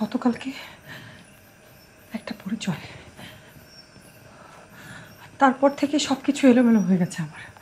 গতকালকে একটা পরিচয়, তারপর থেকে সব কিছু এলোমেলো হয়ে গেছে আমার।